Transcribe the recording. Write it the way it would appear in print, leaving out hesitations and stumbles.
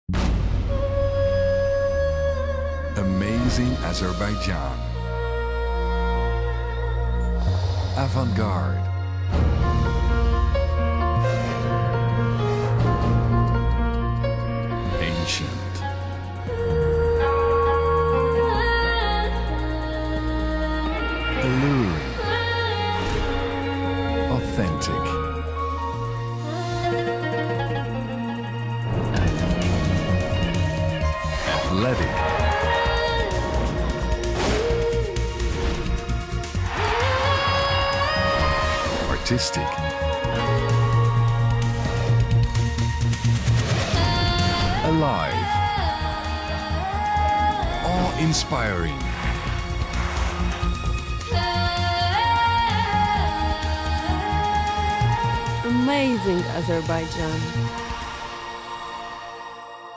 Amazing Azerbaijan. Avant-garde. Ancient. Alluring. Authentic. Athletic. Artistic. Alive. Awe-inspiring. Amazing Azerbaijan.